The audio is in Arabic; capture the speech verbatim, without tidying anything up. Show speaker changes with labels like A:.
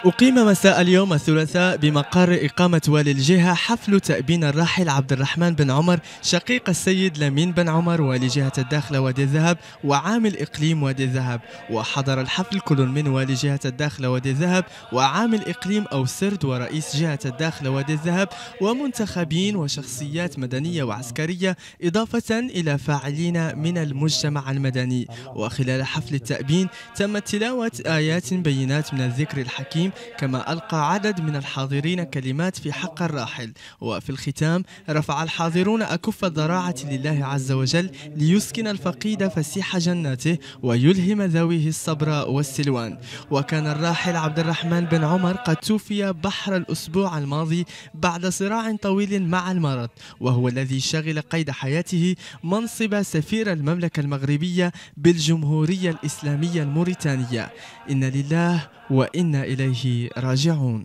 A: أقيم مساء اليوم الثلاثاء بمقر إقامة والي الجهة حفل تأبين الراحل عبد الرحمن بن عمر شقيق السيد لمين بن عمر والي جهة الداخلة وادي الذهب وعامل إقليم وادي الذهب. وحضر الحفل كل من والي جهة الداخلة وادي الذهب وعامل إقليم أو سرد ورئيس جهة الداخلة وادي الذهب ومنتخبين وشخصيات مدنية وعسكرية، إضافة إلى فاعلين من المجتمع المدني. وخلال حفل التأبين تمت تلاوة آيات بينات من الذكر الحكيم، كما ألقى عدد من الحاضرين كلمات في حق الراحل. وفي الختام رفع الحاضرون أكف الضراعة لله عز وجل ليسكن الفقيد فسيح جناته ويلهم ذويه الصبر والسلوان. وكان الراحل عبد الرحمن بن عمر قد توفي بحر الأسبوع الماضي بعد صراع طويل مع المرض، وهو الذي شغل قيد حياته منصب سفير المملكة المغربية بالجمهورية الإسلامية الموريتانية. إن لله وإنا إليه راجعون.